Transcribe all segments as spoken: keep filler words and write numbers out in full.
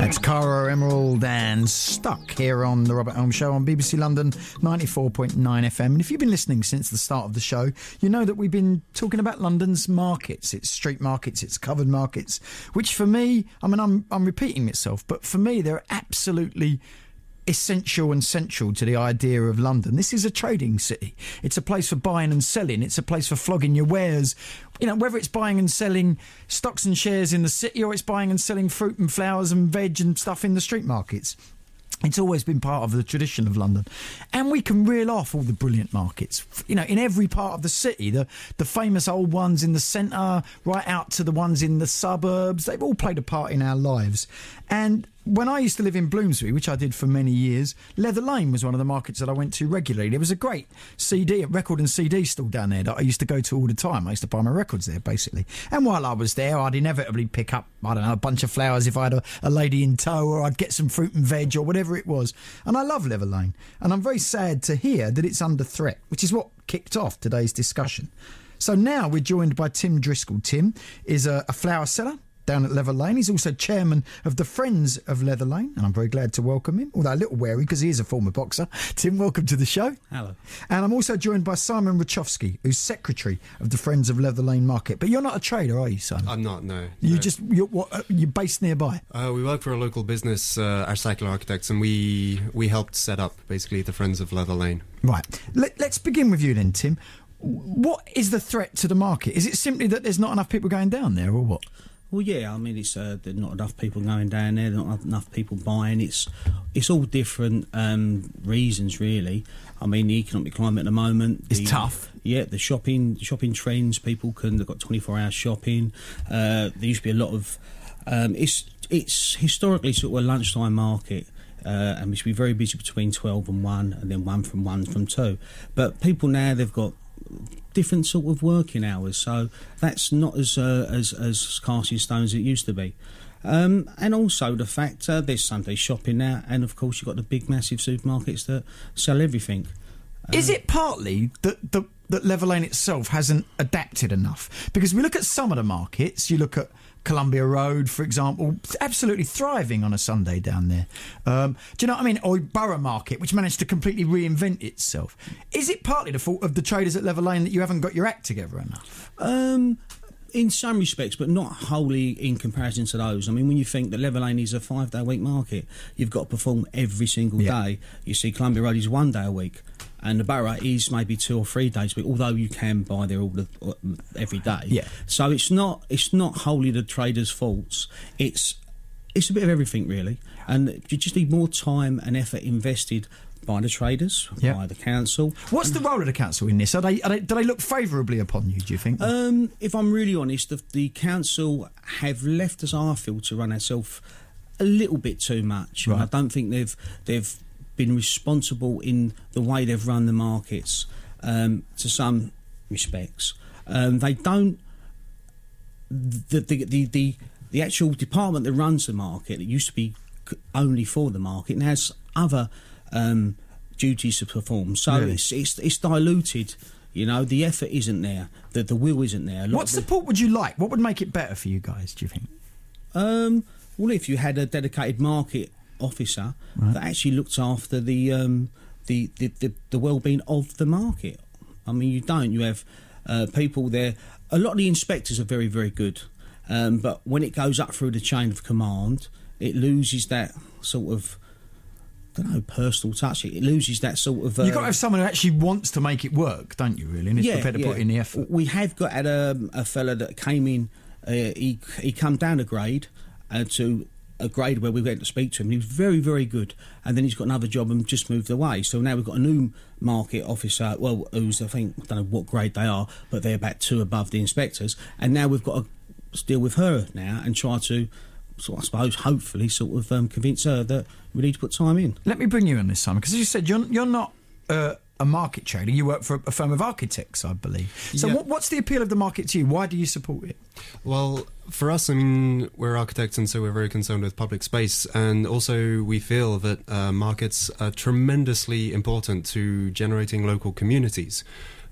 That's Cara Emerald and Stuck here on the Robert Elms Show on B B C London ninety-four point nine F M. And if you've been listening since the start of the show, you know that we've been talking about London's markets, its street markets, its covered markets, which for me, I mean, I'm, I'm repeating myself, but for me, they're absolutely essential and central to the idea of London. This is a trading city. It's a place for buying and selling. It's a place for flogging your wares. You know, whether it's buying and selling stocks and shares in the city or it's buying and selling fruit and flowers and veg and stuff in the street markets. It's always been part of the tradition of London. And we can reel off all the brilliant markets, you know, in every part of the city. The the famous old ones in the centre, right out to the ones in the suburbs. They've all played a part in our lives. And when I used to live in Bloomsbury, which I did for many years, Leather Lane was one of the markets that I went to regularly. There was a great C D, record and C D store down there that I used to go to all the time. I used to buy my records there, basically. And while I was there, I'd inevitably pick up, I don't know, a bunch of flowers if I had a, a lady in tow, or I'd get some fruit and veg or whatever it was. And I love Leather Lane. And I'm very sad to hear that it's under threat, which is what kicked off today's discussion. So now we're joined by Tim Driscoll. Tim is a, a flower seller down at Leather Lane. He's also chairman of the Friends of Leather Lane, and I'm very glad to welcome him, although a little wary because he is a former boxer. Tim, welcome to the show. Hello. And I'm also joined by Simon Rochowski, who's secretary of the Friends of Leather Lane Market. But you're not a trader, are you, Simon? I'm not, no. You no. just you're, what, uh, you're based nearby. Uh, we work for a local business, uh, our cycle architects, and we we helped set up basically the Friends of Leather Lane. Right. Let, let's begin with you then, Tim. What is the threat to the market? Is it simply that there's not enough people going down there, or what? Well, yeah, I mean, it's uh, there's not enough people going down there, not enough people buying. It's it's all different um, reasons, really. I mean, the economic climate at the moment is the, tough. Yeah, the shopping shopping trends. People can they've got twenty-four hour shopping. Uh, there used to be a lot of. Um, it's it's historically sort of a lunchtime market. Uh, and we should be very busy between twelve and one, and then one from one from two. But people now, they've got different sort of working hours, so that's not as uh, as as cast in stone as it used to be. Um, and also the fact uh, there's Sunday shopping now, and of course you've got the big massive supermarkets that sell everything. Um, Is it partly that the that Leather Lane itself hasn't adapted enough? Because we look at some of the markets, you look at Columbia Road, for example, absolutely thriving on a Sunday down there. Um, do you know what I mean? Or Borough Market, which managed to completely reinvent itself. Is it partly the fault of the traders at Leather Lane that you haven't got your act together enough? Um, in some respects, but not wholly in comparison to those. I mean, when you think that Leather Lane is a five-day-a-week market, you've got to perform every single yeah. day. You see, Columbia Road is one day a week, and the Borough is maybe two or three days a week, although you can buy there all the, every day. Yeah. So it's not it's not wholly the traders' faults. It's it's a bit of everything, really, and you just need more time and effort invested by the traders, yeah. by the council. What's the role of the council in this? Are they, are they do they look favourably upon you, do you think? Um, if I'm really honest, the, the council have left us, I feel, to run ourselves a little bit too much. Right. I don't think they've they've been responsible in the way they've run the markets um, to some respects. Um, they don't. The the, the the the actual department that runs the market, that used to be only for the market, now has other um, duties to perform. So really? it's, it's it's diluted. You know, the effort isn't there. The the will isn't there. What support would you like? What would make it better for you guys, do you think? Um, well, if you had a dedicated market officer right. that actually looked after the um, the, the, the, the well-being of the market. I mean, you don't. You have uh, people there. A lot of the inspectors are very, very good. Um, but when it goes up through the chain of command, it loses that sort of, I don't know, personal touch. It loses that sort of... Uh, You've got to have someone who actually wants to make it work, don't you, really? And is yeah, prepared to yeah. put in the effort. We have got had a, a fella that came in, uh, he, he come down a grade uh, to... a grade where we went to speak to him. He was very, very good. And then he's got another job and just moved away. So now we've got a new market officer, well, who's, I think, I don't know what grade they are, but they're about two above the inspectors. And now we've got to deal with her now and try to, sort of, I suppose, hopefully sort of um, convince her that we need to put time in. Let me bring you in this, Simon, because as you said, you're, you're not... Uh, a market trader. You work for a firm of architects, I believe. So yeah. what, what's the appeal of the market to you? Why do you support it? Well, for us, I mean, we're architects, and so we're very concerned with public space, and also we feel that uh, markets are tremendously important to generating local communities.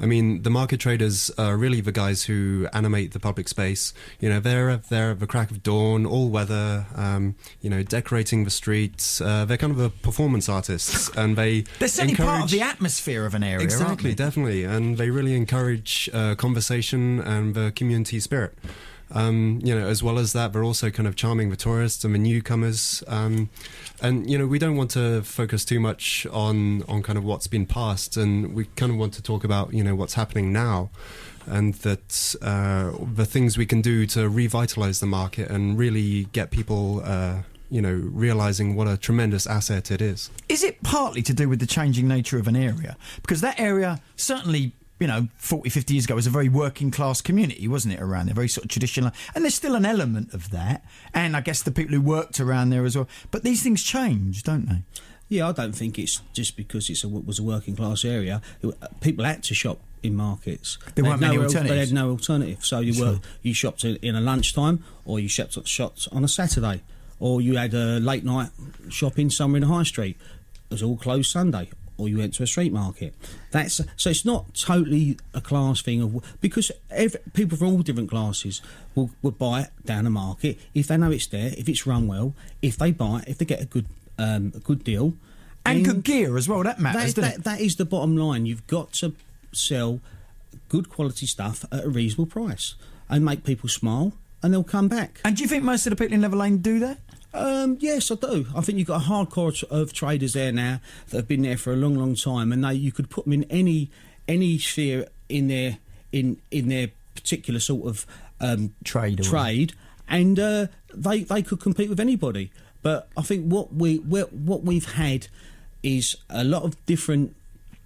I mean, the market traders are really the guys who animate the public space. You know, they're there at the crack of dawn, all weather, um, you know, decorating the streets. Uh, they're kind of the performance artists, and they They're certainly encourage... part of the atmosphere of an area, Exactly, aren't they? definitely. And they really encourage uh, conversation and the community spirit. Um, you know, as well as that, they're also kind of charming the tourists and the newcomers. Um, and, you know, we don't want to focus too much on, on kind of what's been past, and we kind of want to talk about, you know, what's happening now, and that uh, the things we can do to revitalize the market and really get people, uh, you know, realizing what a tremendous asset it is. Is it partly to do with the changing nature of an area? Because that area certainly, you know, forty, fifty years ago was a very working class community, wasn't it, around there? Very sort of traditional. And there's still an element of that. And I guess the people who worked around there as well. But these things change, don't they? Yeah, I don't think it's just because it's a, was a working class area. It, people had to shop in markets. There weren't had many no, alternatives. They had no alternative. So you Sure. were you shopped in a lunchtime, or you shopped, shopped on a Saturday, or you had a late night shopping somewhere in the high street. It was all closed Sunday. Or you went to a street market. That's so it's not totally a class thing of because every, people from all different classes will, will buy it down the market if they know it's there, if it's run well, if they buy it, if they get a good um, a good deal, And good gear as well. That matters, that, doesn't that, it? that is the bottom line. You've got to sell good quality stuff at a reasonable price and make people smile, and they'll come back. And do you think most of the people in Level Lane do that? Um, yes, I do. I think you've got a hardcore t- of traders there now that have been there for a long, long time, and they you could put them in any any sphere in their in in their particular sort of um, Trade or trade, and uh, they they could compete with anybody. But I think what we we're, what we've had is a lot of different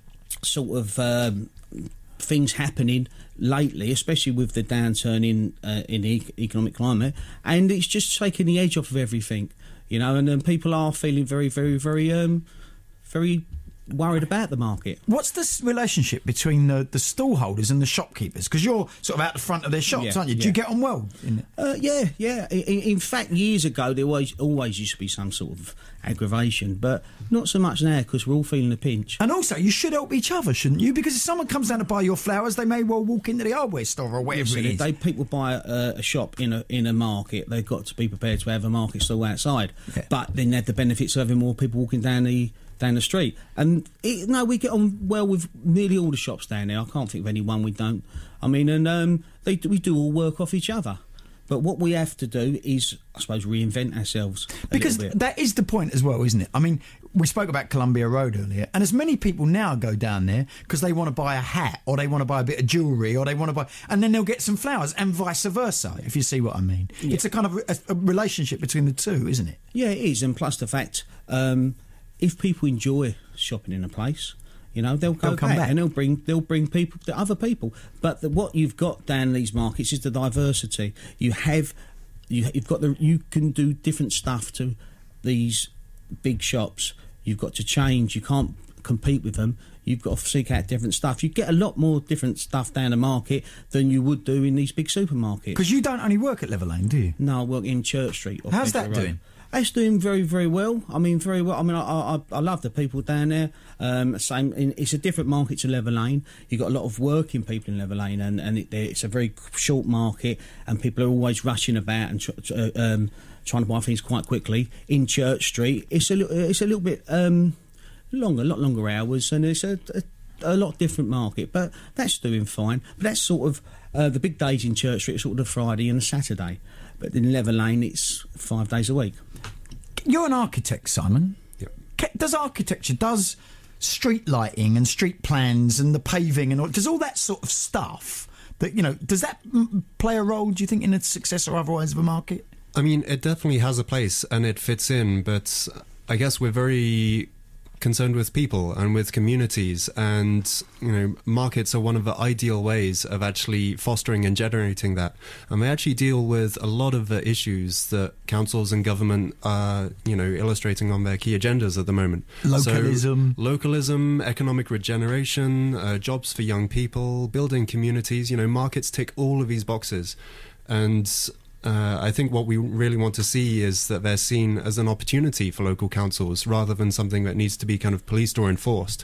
sort of um, things happening lately, especially with the downturn in uh, in the e- economic climate, and it's just taking the edge off of everything, you know. And um, people are feeling very, very, very, um, very worried about the market. What's this relationship between the, the stallholders and the shopkeepers? Because you're sort of out the front of their shops, Yeah, aren't you? Do yeah. you get on well in it? Uh, yeah, yeah. In, in fact, years ago there always always used to be some sort of aggravation, but not so much now because we're all feeling the pinch. And also, you should help each other, shouldn't you? Because if someone comes down to buy your flowers, they may well walk into the hardware store or whatever So it if is. they people buy a, a shop in a in a market, they've got to be prepared to have a market stall outside. Yeah. But then they have the benefits of having more people walking down the down the street. And it, no, we get on well with nearly all the shops down there. I can't think of any one we don't. I mean, and um, they we do all work off each other. But what we have to do is, I suppose, reinvent ourselves a Because little bit. that is the point as well, isn't it? I mean, we spoke about Columbia Road earlier, and as many people now go down there because they want to buy a hat or they want to buy a bit of jewellery or they want to buy... And then they'll get some flowers and vice versa, if you see what I mean. Yeah. It's a kind of a, a relationship between the two, isn't it? Yeah, it is. And plus the fact, um, if people enjoy shopping in a place, you know, they'll go They'll come back, back. and they'll bring they'll bring people to other people. But the, what you've got down these markets is the diversity. You have you, you've got the you can do different stuff to these big shops. You've got to change. You can't compete with them. You've got to seek out different stuff. You get a lot more different stuff down the market than you would do in these big supermarkets. Because you don't only work at Level Lane, do you? No, I work in Church Street. off How's Edgware that Road. doing? It's doing very, very well. I mean, very well. I mean, I, I, I love the people down there. Um, same, in, it's a different market to Level Lane. You've got a lot of working people in Level Lane, and, and it, it's a very short market, and people are always rushing about and tr- tr- um, trying to buy things quite quickly. In Church Street, it's a, li- it's a little bit um, longer, a lot longer hours, and it's a, a, a lot different market, but that's doing fine. But that's sort of uh, the big days in Church Street are sort of the Friday and the Saturday. But in Level Lane, it's five days a week. You're an architect, Simon. Yep. Ca- Does architecture, does street lighting and street plans and the paving and all, does all that sort of stuff, that, you know, does that mm, play a role, do you think, in the success or otherwise of a market? I mean, it definitely has a place and it fits in, but I guess we're very concerned with people and with communities, and you know, markets are one of the ideal ways of actually fostering and generating that, and they actually deal with a lot of the issues that councils and government are, you know, illustrating on their key agendas at the moment. Localism. So, localism, economic regeneration, uh, jobs for young people, building communities. You know, markets tick all of these boxes, and Uh, I think what we really want to see is that they're seen as an opportunity for local councils rather than something that needs to be kind of policed or enforced.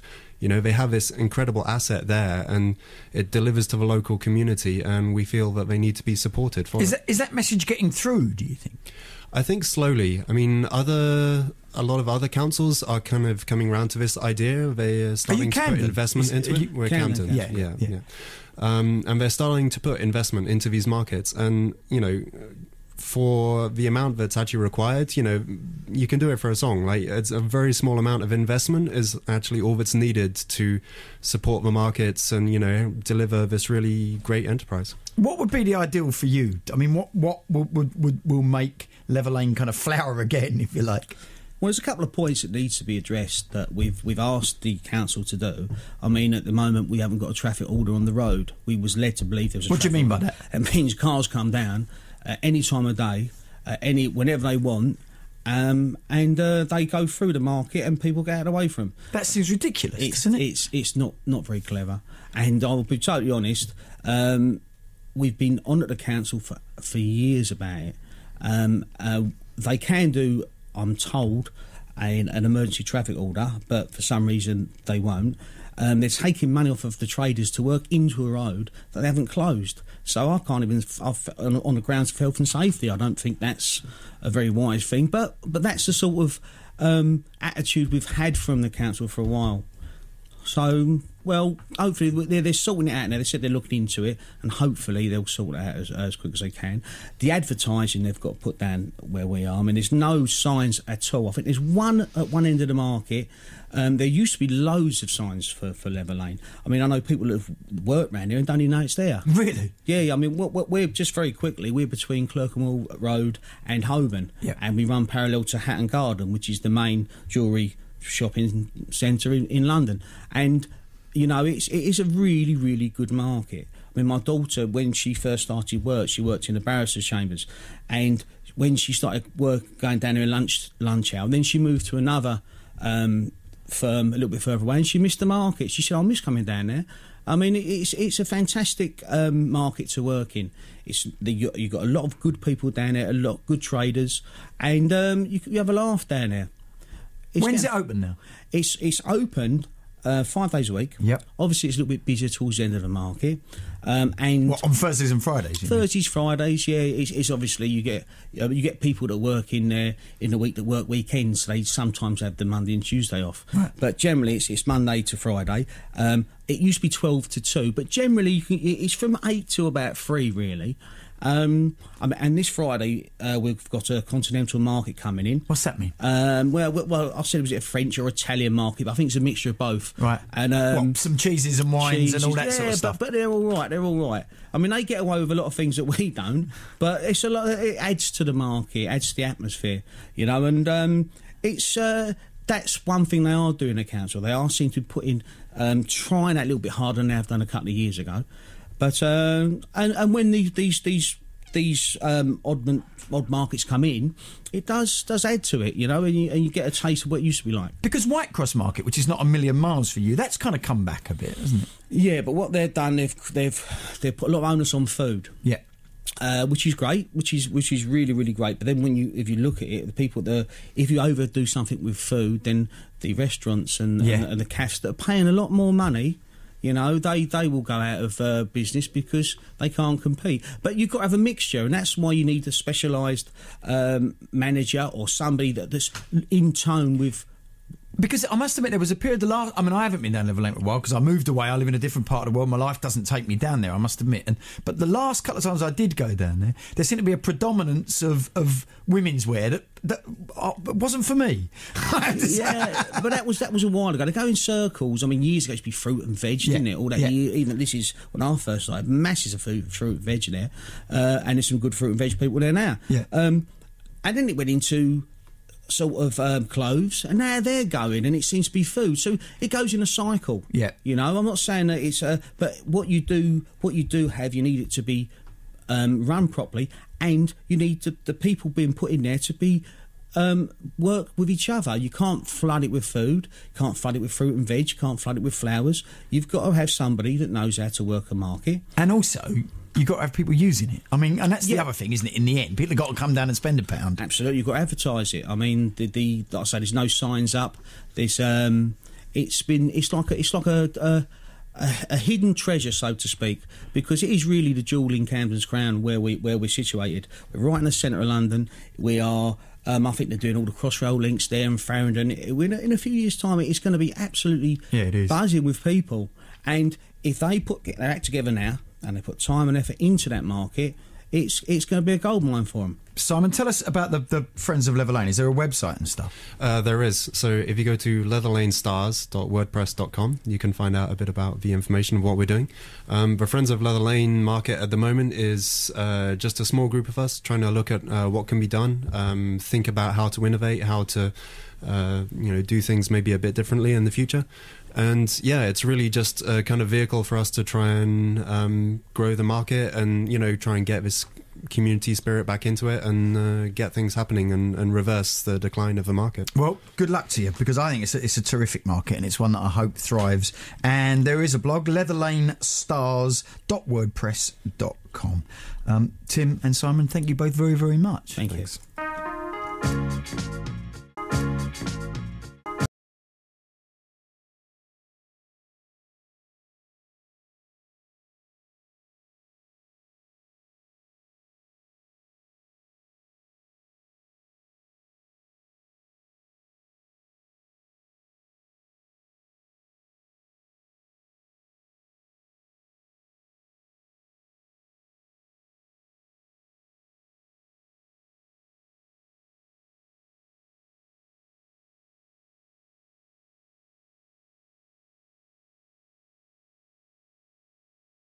You know, they have this incredible asset there, and it delivers to the local community, and we feel that they need to be supported for is it. that, is that message getting through, do you think? I think slowly. I mean, other a lot of other councils are kind of coming around to this idea. They are starting to put investment is, into you, it. We're Camden, Camden, yeah, yeah, yeah. yeah. Um, and they're starting to put investment into these markets, and you know, for the amount that's actually required, you know, you can do it for a song. Like, it's a very small amount of investment is actually all that's needed to support the markets and, you know, deliver this really great enterprise. What would be the ideal for you? I mean, what what would would, would will make Leather Lane kind of flower again, if you like? Well, there's a couple of points that needs to be addressed that we've we've asked the council to do. I mean, at the moment we haven't got a traffic order on the road. We was led to believe there was a What do you mean by that? It means cars come down at any time of day, uh, any whenever they want, um, and uh, they go through the market and people get out of the way from them. That seems ridiculous, It's doesn't it? it's it's not not very clever. And I'll be totally honest. Um, we've been on at the council for for years about it. Um, uh, they can do, I'm told, an, an emergency traffic order, but for some reason they won't. Um, they're taking money off of the traders to work into a road that they haven't closed. So I can't even, I've, on, on the grounds of health and safety, I don't think that's a very wise thing. But but that's the sort of um, attitude we've had from the council for a while. So, well, hopefully they're, they're sorting it out now. They said they're looking into it, and hopefully they'll sort it out as, as quick as they can. The advertising they've got to put down where we are. I mean, there's no signs at all. I think there's one at one end of the market. Um, there used to be loads of signs for, for Leather Lane. I mean, I know people that have worked around here and don't even know it's there. Really? Yeah, I mean, we're, we're just very quickly, we're between Clerkenwell Road and Holborn, yeah. and we run parallel to Hatton Garden, which is the main jewellery shopping centre in, in London. And, you know, it's, it is a really, really good market. I mean, my daughter, when she first started work, she worked in the barristers' chambers, and when she started work going down there lunch lunch hour, then she moved to another um, firm a little bit further away, and she missed the market. She said, I miss coming down there. I mean, it's it's a fantastic um, market to work in. It's the, you've got a lot of good people down there, a lot of good traders, and um, you, you have a laugh down there. It's When's down, it open now? It's it's opened uh, five days a week. Yep. Obviously, it's a little bit busier towards the end of the market. Um, and What, on Thursdays and Fridays? you mean? Thursdays, Fridays, yeah. It's, it's obviously you get uh, you get people that work in there in the week that work weekends. They sometimes have the Monday and Tuesday off, Right. but generally it's it's Monday to Friday. Um, it used to be twelve to two, but generally you can, it's from eight to about three, really. Um, I mean, and this Friday uh, we've got a continental market coming in. What's that mean? Um, well, well, well, I said was it a French or Italian market, but I think it's a mixture of both. Right. And um, what, some cheeses and wines cheeses, and all that yeah, sort of stuff. But, but they're all right. They're all right. I mean, they get away with a lot of things that we don't, but it's a lot. It adds to the market, it adds to the atmosphere, you know. And um, it's uh, that's one thing they are doing at council. They are seem to be putting um, trying that a little bit harder than they've done a couple of years ago. But um, and and when these these these these um, odd, odd markets come in, it does does add to it, you know, and you, and you get a taste of what it used to be like. Because Whitecross Market, which is not a million miles for you, that's kind of come back a bit, hasn't it? Yeah, but what they've done, they've they've they've put a lot of onus on food. Yeah. Uh, which is great, which is which is really really great. But then when you if you look at it, the people that if you overdo something with food, then the restaurants and Yeah. and, and the cafes that are paying a lot more money, you know, they, they will go out of uh, business because they can't compete. But you've got to have a mixture, and that's why you need a specialised um, manager or somebody that, that's in tone with. Because I must admit, there was a period the last. I mean, I haven't been down Leather Lane for a while because I moved away. I live in a different part of the world. My life doesn't take me down there, I must admit. And but the last couple of times I did go down there, there seemed to be a predominance of, of women's wear that that uh, wasn't for me. Yeah, but that was that was a while ago. They go in circles. I mean, years ago it used to be fruit and veg, Yeah, didn't it? All that. yeah. Year, even this is when I first started. Masses of fruit, fruit and veg there, uh, and there's some good fruit and veg people there now. Yeah. Um, and then it went into sort of um, clothes, and now they're going, and it seems to be food. So it goes in a cycle. Yeah. You know, I'm not saying that it's, uh, but what you do, what you do have, you need it to be um, run properly, and you need to, the people being put in there to be um, work with each other. You can't flood it with food, can't flood it with fruit and veg, can't flood it with flowers. You've got to have somebody that knows how to work a market, And also, you've got to have people using it. I mean, and that's the Yeah. other thing, isn't it? In the end, people have got to come down and spend a pound. Absolutely, you've got to advertise it. I mean, the, the like I say, there's no signs up. There's um, it's been it's like a, it's like a, a A, a hidden treasure, so to speak, because it is really the jewel in Camden's crown where we where we're situated. We're right in the centre of London. We are. Um, I think they're doing all the Crossrail links there in Farringdon. In a, in a few years' time, it's going to be absolutely yeah, it is. buzzing with people. And if they put get their act together now and they put time and effort into that market, it's it's going to be a goldmine for them. Simon, tell us about the, the Friends of Leather Lane. Is there a website and stuff? Uh, there is. So if you go to leather lane stars dot wordpress dot com, you can find out a bit about the information of what we're doing. Um, the Friends of Leather Lane market at the moment is uh, just a small group of us trying to look at uh, what can be done, um, think about how to innovate, how to uh, you know do things maybe a bit differently in the future. And yeah, it's really just a kind of vehicle for us to try and um, grow the market and, you know, try and get this community spirit back into it and uh, get things happening and, and reverse the decline of the market. Well, good luck to you, because I think it's a, it's a terrific market and it's one that I hope thrives. And there is a blog, leather lane stars dot wordpress dot com. Um, Tim and Simon, thank you both very, very much. Thank Thanks. you.